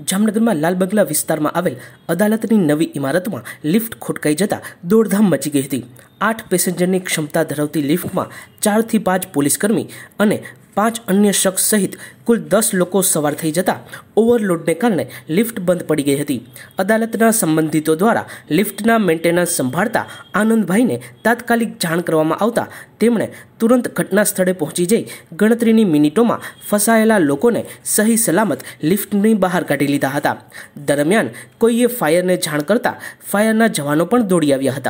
जामनगर में लाल बंगला विस्तार में आवेल अदालतनी नवी इमारत में लिफ्ट खोटकाई जता दौड़धाम मची गई थी। 8 पेसेंजरनी क्षमता धरावती लिफ्ट में 4 થી 5 पोलीसकर्मी और 5 अन्य शख्स सहित कुल 10 लोग सवार थई जता ओवरलोड ने कारण लिफ्ट बंद पड़ी गई थी। अदालतना संबंधितों द्वारा लिफ्टना मेन्टेनन्स संभाळता आनंदभाई ने तात्कालिक जाण करवामां आवता तेमणे तुरंत घटना स्थळे पहोंची जई गणतरीनी मिनिटों में फसायेला लोकोने सही सलामत लिफ्टनी बहार काढी लीधा हता। दरमियान कोईए फायरने जाण करता फायरना जवानों पण दौड़ी आव्या हता।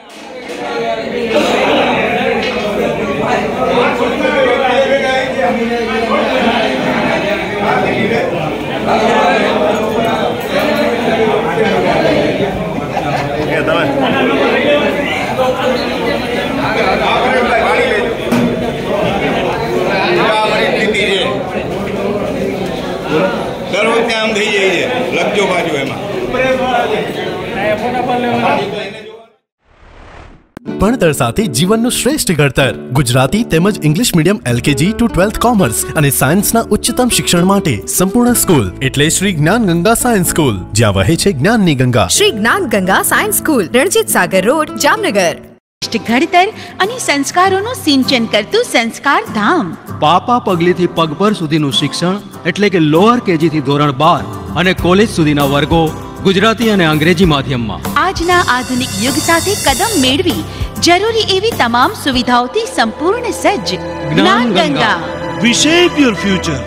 ભણતર સાથે જીવનનું શ્રેષ્ઠ ઘડતર ગુજરાતી તેમજ English medium LKG to 12th commerce અને સાયન્સના ઉચ્ચતમ શિક્ષણ માટે સંપૂર્ણ સ્કૂલ એટલે શ્રી જ્ઞાન ગંગા સાયન્સ સ્કૂલ, જ્યાં વહે છે જ્ઞાનની ગંગા। Shri Gyan Ganga science school, Ranjit Sagar road, Jamnagar. ઘડતર અને સંસ્કારોનું સિંચન કરતું સંસ્કાર ધામ। પાપા પગલીથી પગભર સુધીનું શિક્ષણ એટલે કે લોઅર KG થી ધોરણ 12 અને કોલેજ સુધીના વર્ગો ગુજરાતી અને અંગ્રેજી માધ્યમમાં। આજના આધુનિક યુગ સાથે કદમ મેળવી જરૂરી એવી તમામ સુવિધાઓથી સંપૂર્ણ સજ્જ Gyan Ganga. We shape your future.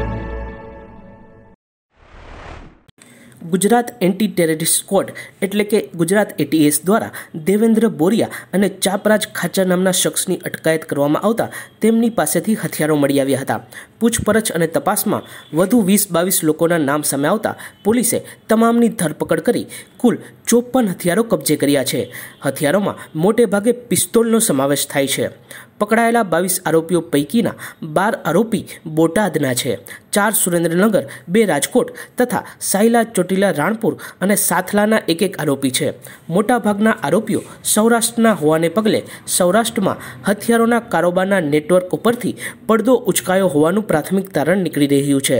Gujarat anti terrorist squad एटले के गुजरात ATS द्वारा देवेन्द्र बोरिया और चापराज खाचर नामना शख्सनी अटकायत करवामां आवता तेमनी पासेथी हथियारों मळी आव्या हता। पूछपरछ और तपास में वधु 20-22 लोकोना नाम सामे आवता पुलिसे तमामनी धरपकड़ करी कुल 54 हथियारों कब्जे कर्या छे। हथियारों में मोटे भागे पिस्तोलनो समावेश थाय छे। पकड़ायेला 22 आरोपीओ पैकीना 12 आरोपी बोटादना छे, 4 सुरेन्द्रनगर, 2 राजकोट तथा सायला चोटीला राणपुर और साथलाना एक आरोपी छे। मोटा भागना आरोपीओ सौराष्ट्रना होवाने पगले सौराष्ट्र में हथियारों कारोबारना नेटवर्क उपरथी પડદો उचकायो होवानुं प्राथमिक तारण निकली रह्युं छे।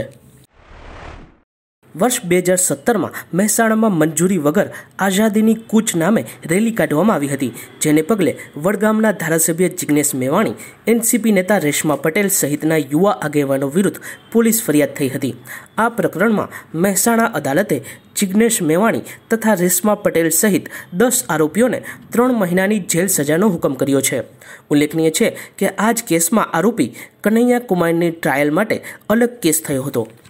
वर्ष 2017 में મહેસાણા में मंजूरी वगर आजादीनी कूच नामे रेली काढवामां आवी हती, जेने पगले वडगामना धारासभ्य जिग्नेश मेवाणी, NCP नेता रेशमा पटेल सहितना युवा आगेवानो विरुद्ध पुलिस फरियाद थई हती। आ प्रकरण में મહેસાણા अदालते जिग्नेश मेवाणी तथा रेशमा पटेल सहित 10 आरोपीओं ने 3 महीनानी जेल सजानो हुकम कर्यो छे। उल्लेखनीय है कि आज केस में आरोपी कन्हैया कुमारनी ट्रायल माटे अलग केस थयो हतो।